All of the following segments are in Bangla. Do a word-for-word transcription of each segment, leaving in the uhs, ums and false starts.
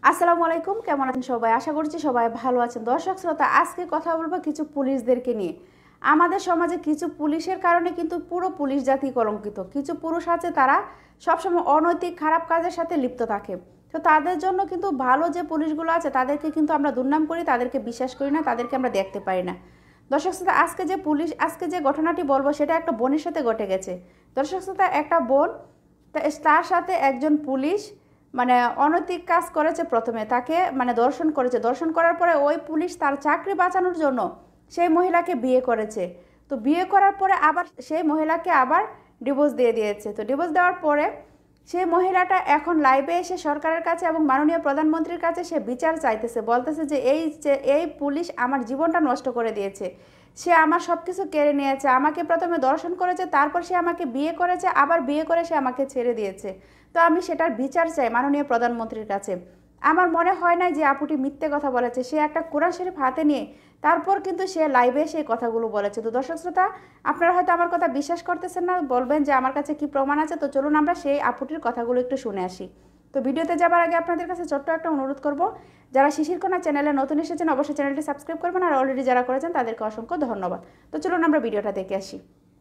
আসসালামু আলাইকুম, কেমন আছেন সবাই? আশা করছি সবাই ভালো আছেন। দর্শক শ্রোতা, আজকে কথা বলবো কিছু পুলিশদেরকে নিয়ে। আমাদের সমাজে কিছু পুলিশের কারণে কিন্তু পুরো পুলিশ জাতি কলঙ্কিত। কিছু পুরুষ আছে, তারা সবসময় অনৈতিক খারাপ কাজের সাথে লিপ্ত থাকে। তো তাদের জন্য কিন্তু ভালো যে পুলিশগুলো আছে তাদেরকে কিন্তু আমরা দুর্নাম করি, তাদেরকে বিশ্বাস করি না, তাদেরকে আমরা দেখতে পাই না। দর্শক শ্রোতা, আজকে যে পুলিশ আজকে যে ঘটনাটি বলবো সেটা একটা বোনের সাথে ঘটে গেছে। দর্শক শ্রোতা, একটা বোন, তার সাথে একজন পুলিশ মানে অনৈতিক কাজ করেছে। প্রথমে তাকে মানে দর্শন করেছে, দর্শন করার পরে ওই পুলিশ তার চাকরি বাঁচানোর জন্য সেই মহিলাকে বিয়ে করেছে। তো বিয়ে করার পরে আবার সেই মহিলাকে আবার ডিভোর্স দিয়ে দিয়েছে। তো ডিভোর্স দেওয়ার পরে সেই মহিলাটা এখন লাইভে এসে সরকারের কাছে এবং মাননীয় প্রধানমন্ত্রীর কাছে সে বিচার চাইতেছে, বলতেছে যে এই যে এই পুলিশ আমার জীবনটা নষ্ট করে দিয়েছে, সে আমার সব কিছু কেড়ে নিয়েছে, আমাকে প্রথমে দর্শন করেছে, তারপর সে আমাকে বিয়ে করেছে, আবার বিয়ে করে সে আমাকে ছেড়ে দিয়েছে। তো আমি সেটার বিচার চাই মাননীয় প্রধানমন্ত্রীর কাছে। আমার মনে হয় না যে আপুটি মিথ্যে কথা বলেছে। সে একটা কোরআন শরীফ হাতে নিয়ে তারপর কিন্তু সে লাইভে সেই কথাগুলো বলেছে। তো দর্শক শ্রোতা, আপনারা হয়তো আমার কথা বিশ্বাস করতেছেন না, বলবেন যে আমার কাছে কি প্রমাণ আছে। তো চলুন আমরা সেই আপুটির কথাগুলো একটু শুনে আসি। তো ভিডিওতে যাবার আগে আপনাদের কাছে ছোট্ট একটা অনুরোধ করব, যারা শিশিরকণা চ্যানেলে নতুন এসেছেন অবশ্যই চ্যানেলটি সাবস্ক্রাইব করবেন, আর অলরেডি যারা করেছেন তাদেরকে অসংখ্য ধন্যবাদ। তো চলুন আমরা ভিডিওটা দেখে আসি।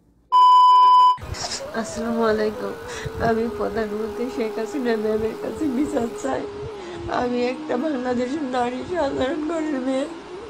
আসসালামু আলাইকুম। আমি প্রধানমন্ত্রী শেখ হাসিনা ম্যামের কাছে বিচার চাই। আমি একটা বাংলাদেশের নারী, সাধারণ ঘরের মেয়ে।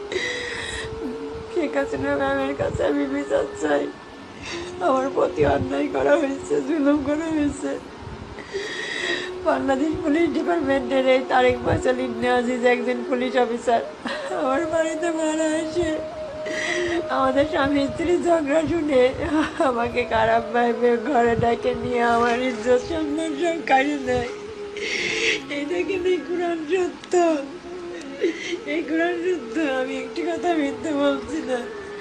শেখ হাসিনা ম্যামের কাছে আমি বিচার চাই। আমার প্রতি অন্যায় করা হয়েছে, জুলুম করা হয়েছে। বাংলাদেশ পুলিশ ডিপার্টমেন্টের এই তারেক ফয়সাল ইবনে আজিজ একজন পুলিশ অফিসার আমার বাড়িতে মারা আসে। আমাদের স্বামী স্ত্রী ঝগড়া শুনে আমাকে খারাপ ভাবে ঘরে ডাকে নিয়ে আমার ইজ্জত সম্মান সব কাজে দেয়। এটা কিন্তু কোরআন সত্য, এই কোরআন সত্য। আমি একটি কথা মিথ্যে বলছি না,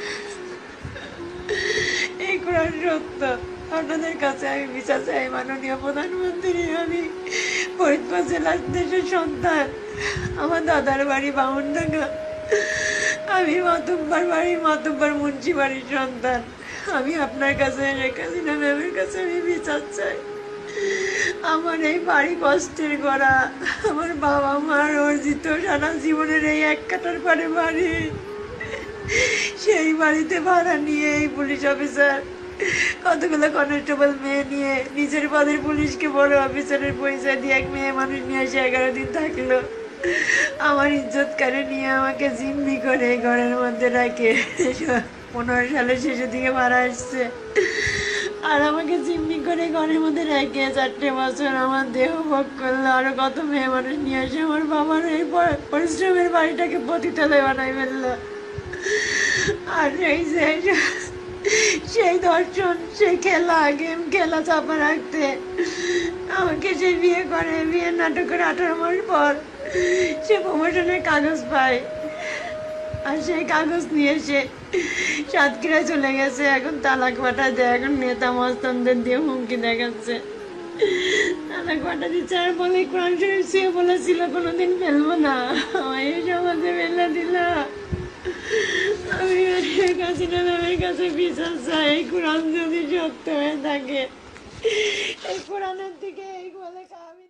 এই কোরআন সত্য। আপনাদের কাছে আমি বিচার চাই মাননীয় প্রধানমন্ত্রী। আমি ফরিদপুর জেলার দেশের সন্তান। আমার দাদার বাড়ি বামনডাঙ্গা, আমি মাতুব্বার বাড়ি মাতুব্বার মুন্সি বাড়ির সন্তান। আমি আপনার কাছে শেখ হাসিনা ম্যামের কাছে আমি বিচার চাই। আমার এই বাড়ি কষ্টের করা, আমার বাবা মার অর্জিত সারা জীবনের এই এক কাটার পরে বাড়ি, সেই বাড়িতে ভাড়া নিয়ে এই পুলিশ অফিসার কতগুলো কনস্টেবল মেয়ে নিয়ে নিজের পদের পুলিশকে বড় অফিসারের পরিচয় দিয়ে এক মেয়ে মানুষ নিয়ে এসে এগারো দিন থাকলো। আমার ইজ্জত কারে নিয়ে আমাকে জিম্মি করে ঘরের মধ্যে রাখে। পনেরো সালের শেষের দিকে মারা আসছে, আর আমাকে জিম্মি করে ঘরের মধ্যে রেখে চারটে বছর আমার দেহ ভোগ করলো। আরো কত মেয়ে মানুষ নিয়ে আসে আমার বাবার এই পরিশ্রমের বাড়িটাকে পতিতলায় বানাই ফেললো। আর এই যে সেই দর্শন, সেই খেলা, গেম খেলা চাপা রাখতে আমাকে সে বিয়ে করে। বিয়ের নাটক করে আঠারো মাস পর সে প্রমোশনের কাগজ পায়, আর সেই কাগজ নিয়ে সে সাতক্ষীরায় চলে গেছে। এখন তালাক পাঠা দেয়, এখন নেতা মস্তানদের দিয়ে হুমকি দেখাচ্ছে, তালাক পাঠা দিচ্ছে। আর বলে কোরআন শরীফ সে বলেছিল কোনোদিন ফেলবো না, আমার এই সমাজে ফেলে দিল। আমি শেখ হাসিনা ম্যামের কাছে বিচার চাই। এই কোরআন যদি সত্য হয়ে থাকে, এই কোরআনের দিকে এই বলে